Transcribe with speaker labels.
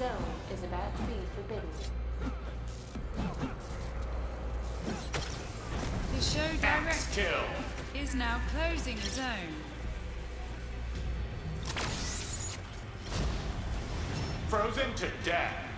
Speaker 1: zone is about to be forbidden.
Speaker 2: The show director is now closing a zone.
Speaker 3: Frozen to death.